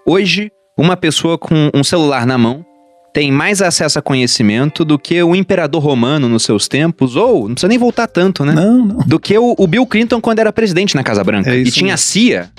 Hoje, uma pessoa com um celular na mão tem mais acesso a conhecimento do que o imperador romano nos seus tempos, ou, não precisa nem voltar tanto, né? Não. Do que o Bill Clinton quando era presidente na Casa Branca. É isso e tinha mesmo. a CIA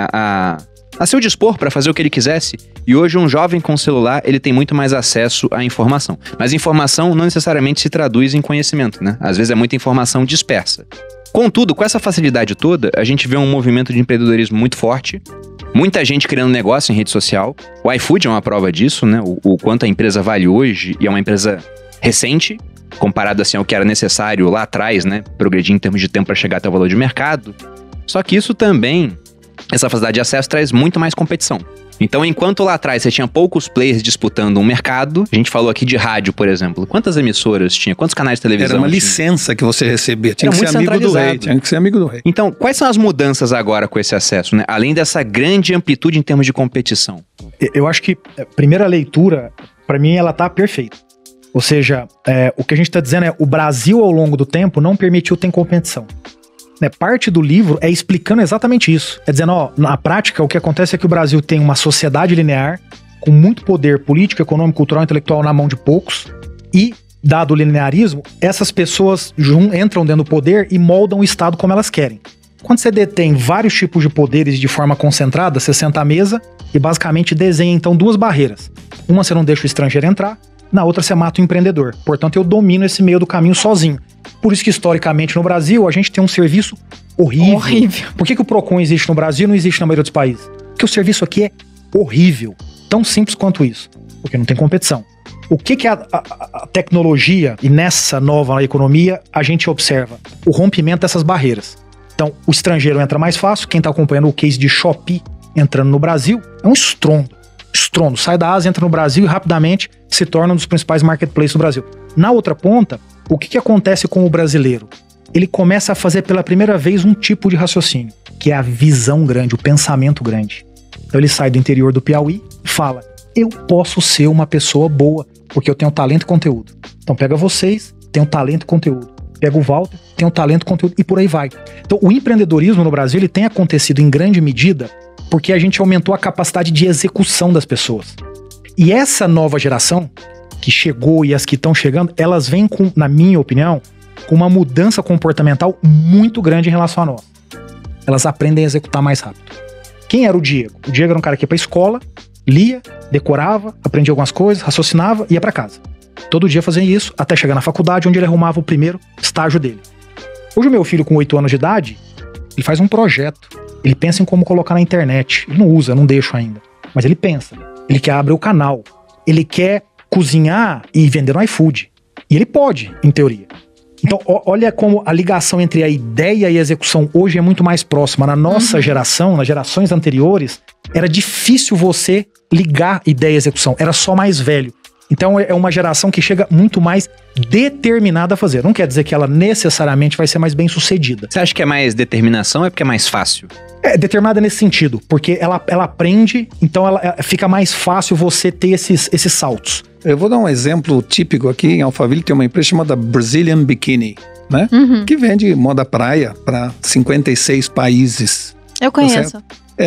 a seu dispor para fazer o que ele quisesse. E hoje um jovem com celular, ele tem muito mais acesso à informação. Mas informação não necessariamente se traduz em conhecimento, né? Às vezes é muita informação dispersa. Contudo, com essa facilidade toda, a gente vê um movimento de empreendedorismo muito forte, muita gente criando negócio em rede social. O iFood é uma prova disso, né? O quanto a empresa vale hoje, e é uma empresa recente, comparado assim ao que era necessário lá atrás, né? Progredir em termos de tempo para chegar até o valor de mercado. Só que isso também, essa facilidade de acesso traz muito mais competição. Então, enquanto lá atrás você tinha poucos players disputando um mercado, a gente falou aqui de rádio, por exemplo. Quantas emissoras tinha? Quantos canais de televisão Era uma tinha? licença que você recebia. Tinha Era que muito ser amigo do centralizado. rei. Tinha que ser amigo do rei. Então, quais são as mudanças agora com esse acesso, né? Além dessa grande amplitude em termos de competição. Eu acho que a primeira leitura, para mim, ela tá perfeita. Ou seja, o que a gente está dizendo é o Brasil, ao longo do tempo, não permitiu ter competição. Né? Parte do livro é explicando exatamente isso. É dizendo, na prática, o que acontece é que o Brasil tem uma sociedade linear, com muito poder político, econômico, cultural, intelectual na mão de poucos, e, dado o linearismo, essas pessoas entram dentro do poder e moldam o Estado como elas querem. Quando você detém vários tipos de poderes de forma concentrada, você senta à mesa e basicamente desenha, então, duas barreiras. Uma você não deixa o estrangeiro entrar, na outra você mata o empreendedor. Portanto, eu domino esse meio do caminho sozinho. Por isso que, historicamente, no Brasil, a gente tem um serviço horrível. Por que o Procon existe no Brasil e não existe na maioria dos países? Porque o serviço aqui é horrível. Tão simples quanto isso. Porque não tem competição. O que é a tecnologia, e nessa nova economia, a gente observa o rompimento dessas barreiras. Então, o estrangeiro entra mais fácil. Quem está acompanhando o case de Shopee entrando no Brasil, é um estrondo. Sai da Ásia, entra no Brasil e rapidamente se torna um dos principais marketplaces do Brasil. Na outra ponta, o que acontece com o brasileiro? Ele começa a fazer pela primeira vez um tipo de raciocínio, que é a visão grande, o pensamento grande. Então ele sai do interior do Piauí e fala, eu posso ser uma pessoa boa, porque eu tenho talento e conteúdo. Então pega vocês, tenho talento e conteúdo. Pega o Walter, tenho talento e conteúdo, e por aí vai. Então o empreendedorismo no Brasil ele tem acontecido em grande medida porque a gente aumentou a capacidade de execução das pessoas. E essa nova geração que chegou e as que estão chegando, elas vêm com, na minha opinião, com uma mudança comportamental muito grande em relação a nós. Elas aprendem a executar mais rápido. Quem era o Diego? O Diego era um cara que ia pra escola, lia, decorava, aprendia algumas coisas, raciocinava e ia pra casa. Todo dia fazia isso, até chegar na faculdade, onde ele arrumava o primeiro estágio dele. Hoje o meu filho, com 8 anos de idade, ele faz um projeto. Ele pensa em como colocar na internet. Ele não usa, não deixa ainda. Mas ele pensa. Ele quer abrir o canal. Ele quer cozinhar e vender no iFood. E ele pode, em teoria. Então, olha como a ligação entre a ideia e a execução hoje é muito mais próxima. Na nossa geração, nas gerações anteriores, era difícil você ligar ideia e execução. Era só mais velho. Então é uma geração que chega muito mais determinada a fazer. Não quer dizer que ela necessariamente vai ser mais bem sucedida. Você acha que é mais determinação ou é porque é mais fácil? É determinada nesse sentido, porque ela aprende, então ela fica mais fácil você ter esses saltos. Eu vou dar um exemplo típico aqui. Em Alphaville tem uma empresa chamada Brazilian Bikini, né? Que vende moda praia para 56 países. Eu conheço.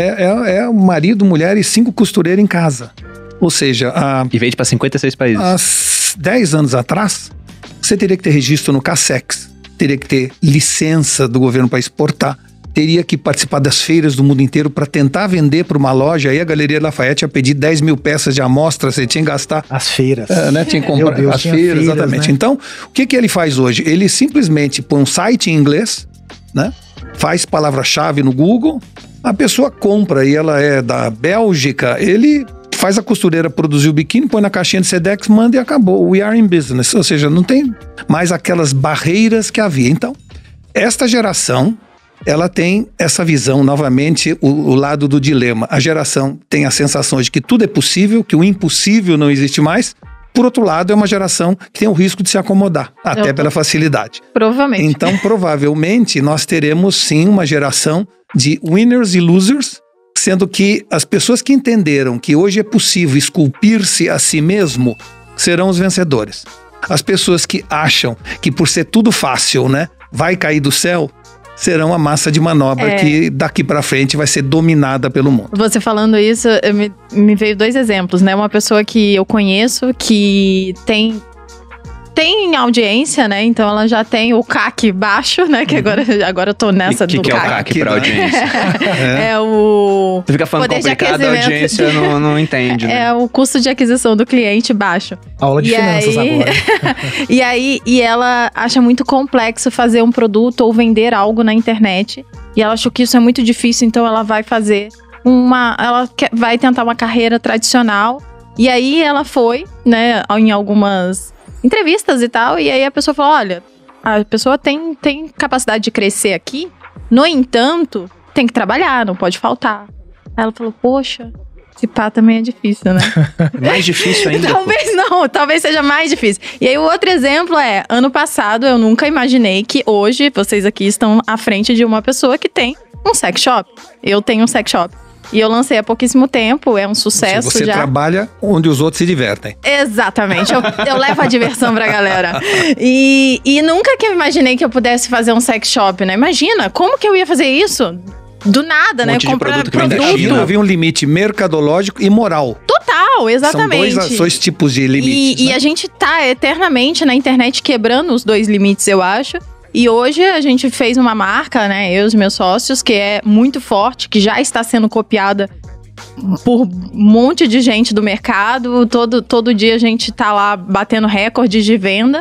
É o marido, mulher e 5 costureiras em casa. Ou seja, E vende para 56 países. há 10 anos atrás, você teria que ter registro no CACEX, teria que ter licença do governo para exportar, teria que participar das feiras do mundo inteiro para tentar vender para uma loja. Aí a Galeria Lafayette ia pedir 10 mil peças de amostra, você tinha que gastar. As feiras. Né? Tinha que comprar Meu Deus, as tinha feiras, feiras, exatamente. né? Então, o que ele faz hoje? Ele simplesmente põe um site em inglês, né? Faz palavra-chave no Google, a pessoa compra e ela é da Bélgica, ele faz a costureira produzir o biquíni, põe na caixinha de Sedex, manda e acabou. We are in business. Ou seja, não tem mais aquelas barreiras que havia. Então, esta geração, ela tem essa visão, novamente, o lado do dilema. A geração tem a sensação de que tudo é possível, que o impossível não existe mais. Por outro lado, é uma geração que tem o risco de se acomodar, até pela facilidade. Provavelmente. Então, provavelmente, nós teremos sim uma geração de winners e losers, sendo que as pessoas que entenderam que hoje é possível esculpir-se a si mesmo serão os vencedores. As pessoas que acham que por ser tudo fácil, né, vai cair do céu, serão a massa de manobra que daqui para frente vai ser dominada pelo mundo. Você falando isso, me veio 2 exemplos, né? Uma pessoa que eu conheço que tem audiência, né? Então ela já tem o CAC baixo, né? Que agora eu tô nessa do CAC. O que é o CAC pra audiência? É o... Você fica falando complicado, a audiência não entende, né? É o custo de aquisição do cliente baixo. Aula de finanças agora. E ela acha muito complexo fazer um produto ou vender algo na internet. E ela achou que isso é muito difícil, então ela vai fazer vai tentar uma carreira tradicional. E aí ela foi, né, em algumas entrevistas e tal, e aí a pessoa falou, olha, a pessoa tem capacidade de crescer aqui, no entanto, tem que trabalhar, não pode faltar. Aí ela falou, poxa, esse pá também é difícil, né? Mais difícil ainda? Talvez seja mais difícil. E aí o outro exemplo é, ano passado eu nunca imaginei que hoje vocês aqui estão à frente de uma pessoa que tem um sex shop. Eu tenho um sex shop. E eu lancei há pouquíssimo tempo, é um sucesso Você já. trabalha onde os outros se divertem. Exatamente, eu levo a diversão pra galera. E nunca que eu imaginei que eu pudesse fazer um sex shop, né? Imagina, como que eu ia fazer isso? Do nada, né? Monte de produto que vem da China China. havia um limite mercadológico e moral. Total, exatamente. São dois tipos de limites. E a gente tá eternamente na internet quebrando os 2 limites, eu acho. E hoje a gente fez uma marca, né, eu e os meus sócios, que é muito forte, que já está sendo copiada por um monte de gente do mercado. Todo dia a gente tá lá batendo recordes de venda.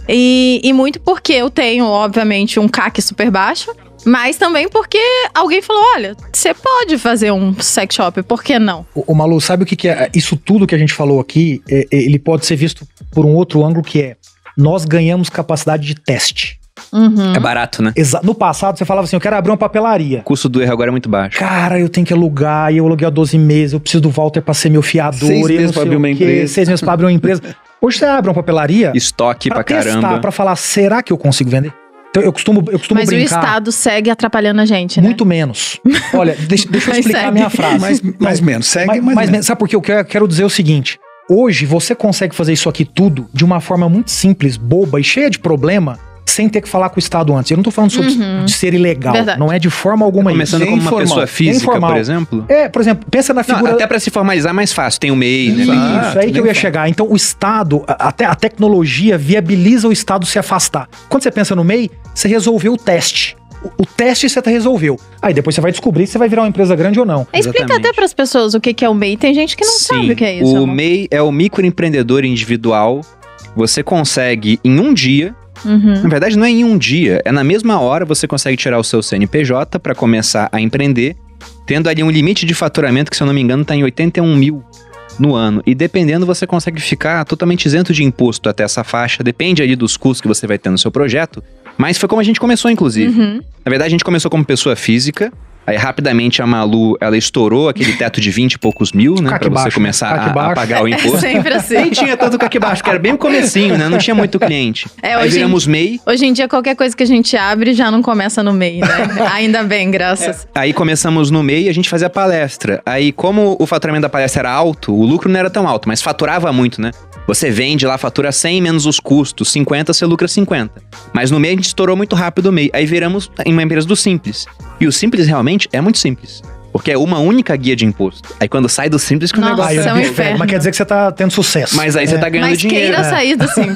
E muito porque eu tenho, obviamente, um CAC super baixo, mas também porque alguém falou, olha, você pode fazer um sex shop, por que não? O Malu, sabe o que é? Isso tudo que a gente falou aqui, ele pode ser visto por um outro ângulo, que é, nós ganhamos capacidade de teste. Uhum. É barato, né? No passado, você falava assim, eu quero abrir uma papelaria. O custo do erro agora é muito baixo. Cara, eu tenho que alugar, e eu aluguei há 12 meses, eu preciso do Walter pra ser meu fiador. 6 meses pra abrir uma empresa. 6 meses pra abrir uma empresa. Hoje você abre uma papelaria... Estoque pra testar, caramba. pra falar, será que eu consigo vender? Então eu costumo Mas brincar... o Estado segue atrapalhando a gente, né? Muito menos. Olha, deixa eu Mas explicar segue. a minha frase. Mais menos, segue mais menos. Sabe por quê? Eu quero dizer o seguinte. Hoje, você consegue fazer isso aqui tudo de uma forma muito simples, boba e cheia de problema, sem ter que falar com o Estado antes. Eu não tô falando sobre de ser ilegal. Verdade. Não é de forma alguma Começando isso. como uma pessoa física, por exemplo? Por exemplo, pensa na Não, figura... até pra se formalizar é mais fácil. Tem o MEI, né? Isso, é aí que eu ia chegar. Então, o Estado, até a tecnologia viabiliza o Estado se afastar. Quando você pensa no MEI, você resolveu o teste. O teste você resolveu. Aí depois você vai descobrir se você vai virar uma empresa grande ou não. Explica Exatamente. até pras pessoas o que é o MEI. Tem gente que não sabe o que é isso. O amor. MEI é o microempreendedor individual. Você consegue, em um dia... Uhum. Na verdade, não é em um dia. É na mesma hora você consegue tirar o seu CNPJ para começar a empreender, tendo ali um limite de faturamento que, se eu não me engano, está em 81 mil no ano. E dependendo, você consegue ficar totalmente isento de imposto até essa faixa. Depende ali dos custos que você vai ter no seu projeto. Mas foi como a gente começou, inclusive. Uhum. Na verdade, a gente começou como pessoa física. Aí, rapidamente, a Malu, ela estourou aquele teto de 20 e poucos mil, né? CAC Pra você baixo, começar CAC a baixo. pagar o É imposto. sempre assim. Nem tinha tanto CAC baixo, que era bem o comecinho, né? Não tinha muito cliente. Aí hoje viramos MEI. Hoje em dia, qualquer coisa que a gente abre já não começa no MEI, né? Ainda bem, graças. Aí começamos no MEI e a gente fazia palestra. Aí, como o faturamento da palestra era alto, o lucro não era tão alto, mas faturava muito, né? Você vende lá, fatura 100 menos os custos, 50, você lucra 50. Mas no MEI a gente estourou muito rápido o MEI. Aí viramos em uma empresa do Simples. E o Simples realmente é muito simples. Porque é uma única guia de imposto. Aí quando sai do Simples que o Nossa, negócio é um inferno. Mas quer dizer que você tá tendo sucesso. Mas aí você tá ganhando Mas dinheiro. queira sair do Simples.